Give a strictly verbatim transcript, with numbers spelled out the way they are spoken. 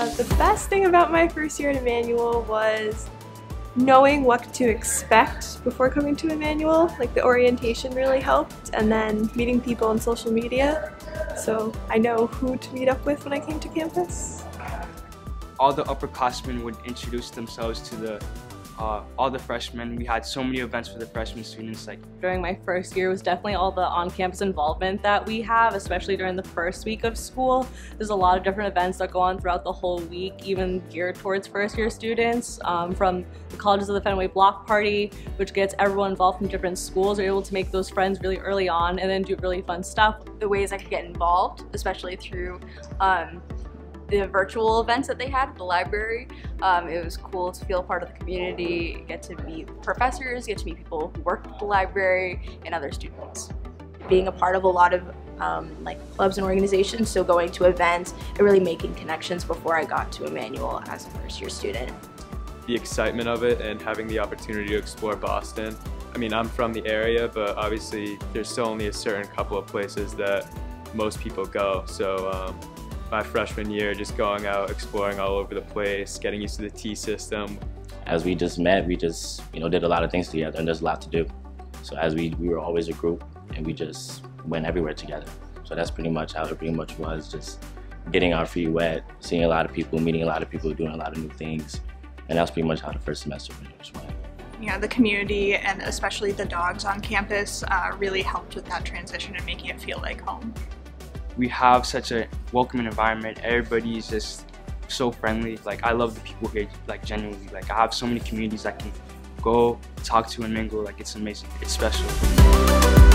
Uh, the best thing about my first year at Emmanuel was knowing what to expect before coming to Emmanuel. Like the orientation really helped, and then meeting people on social media. So I know who to meet up with when I came to campus. All the upperclassmen would introduce themselves to the Uh, all the freshmen. We had so many events for the freshman students. Like during my first year was definitely all the on-campus involvement that we have, especially during the first week of school. There's a lot of different events that go on throughout the whole week, even geared towards first year students. Um, from the Colleges of the Fenway Block Party, which gets everyone involved from different schools. We're able to make those friends really early on and then do really fun stuff. The ways I could get involved, especially through um, the virtual events that they had at the library. Um, it was cool to feel part of the community, get to meet professors, get to meet people who work at the library and other students. Being a part of a lot of um, like clubs and organizations, so going to events and really making connections before I got to Emmanuel as a first year student. The excitement of it and having the opportunity to explore Boston. I mean, I'm from the area, but obviously there's still only a certain couple of places that most people go. So um, my freshman year, just going out, exploring all over the place, getting used to the T system. As we just met, we just, you know, did a lot of things together, and there's a lot to do. So as we, we were always a group, and we just went everywhere together. So that's pretty much how it pretty much was, just getting our feet wet, seeing a lot of people, meeting a lot of people, doing a lot of new things. And that's pretty much how the first semester pretty much went. You know, the community and especially the dogs on campus uh, really helped with that transition and making it feel like home. we have such a welcoming environment. Everybody's just so friendly. Like I love the people here, like genuinely. Like I have so many communities I can go talk to and mingle. Like it's amazing. It's special.